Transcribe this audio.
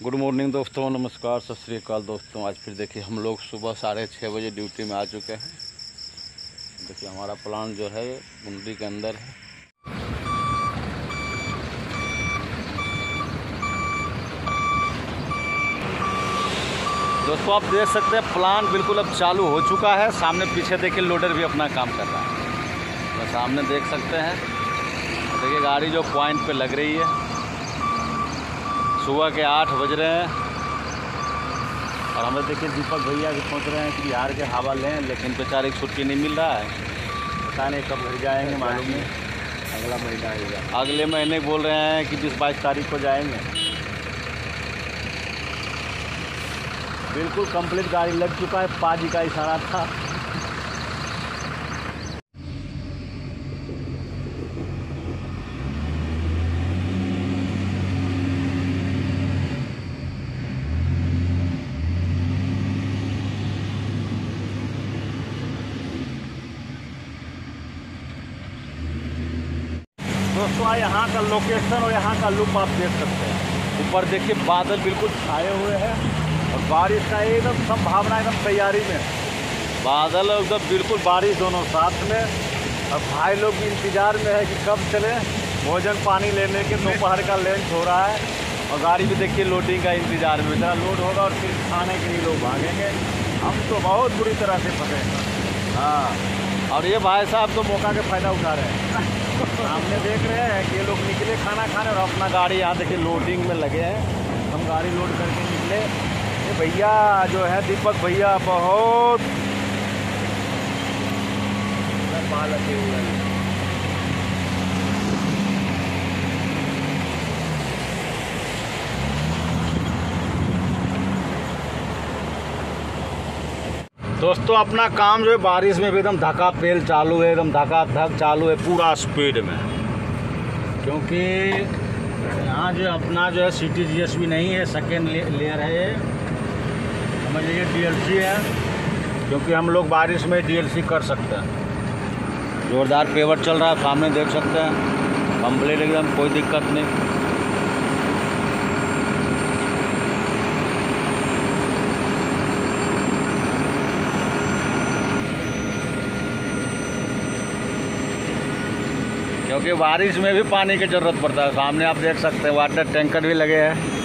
Good morning दोस्तों, नमस्कार, सत श्री अकाल दोस्तों। आज फिर देखिए हम लोग सुबह 6:30 बजे ड्यूटी में आ चुके हैं। देखिए हमारा प्लांट जो है मुंडी के अंदर है। दोस्तों आप देख सकते हैं प्लांट बिल्कुल अब चालू हो चुका है। सामने पीछे देखिए लोडर भी अपना काम कर रहा है। तो सामने देख सकते हैं, देखिए गाड़ी जो पॉइंट पे लग रही है। सुबह के 8 बज रहे हैं और हमें देखिए दीपक भैया भी सोच रहे हैं कि बिहार के हवा लें, लेकिन बेचारे छुट्टी नहीं मिल रहा है। पता नहीं कब घर जाएंगे, मालूम नहीं। अगला महीना आएगा, अगले महीने बोल रहे हैं कि 20-22 तारीख को जाएंगे। बिल्कुल कंप्लीट गाड़ी लग चुका है। पाजी का इशारा था। दोस्तों यहाँ का लोकेशन और यहाँ का लुक आप देख सकते हैं। ऊपर देखिए बादल बिल्कुल छाए हुए हैं और बारिश का एकदम संभावना, एकदम तैयारी में। बादल और एकदम बिल्कुल बारिश दोनों साथ में। और भाई लोग भी इंतज़ार में है कि कब चले भोजन पानी लेने के। दोपहर का लंच हो रहा है और गाड़ी भी देखिए लोडिंग का इंतज़ार में। जरा लोड होगा और फिर खाने के लिए लोग भागेंगे। हम तो बहुत बुरी तरह से फंसे हैं। हाँ, और ये भाई साहब तो मौका का फ़ायदा उठा रहे हैं। सामने देख रहे हैं कि ये लोग निकले खाना खाने और अपना गाड़ी यहाँ देखिए लोडिंग में लगे हैं। हम गाड़ी लोड करके निकले। ये भैया जो है दीपक भैया बहुत पाल लगे हुए हैं। दोस्तों अपना काम जो है बारिश में भी एकदम धक्का पेल चालू है, एकदम धक्का धक चालू है पूरा स्पीड में। क्योंकि यहाँ जो अपना जो है CTGS भी नहीं है, सेकेंड लेयर है ये। समझ लीजिए DLC है, क्योंकि हम लोग बारिश में DLC कर सकते हैं। जोरदार पेवर चल रहा है, सामने देख सकते हैं। कंप्लीट एकदम, कोई दिक्कत नहीं। क्योंकि बारिश में भी पानी की ज़रूरत पड़ता है। सामने आप देख सकते हैं वाटर टैंकर भी लगे हैं।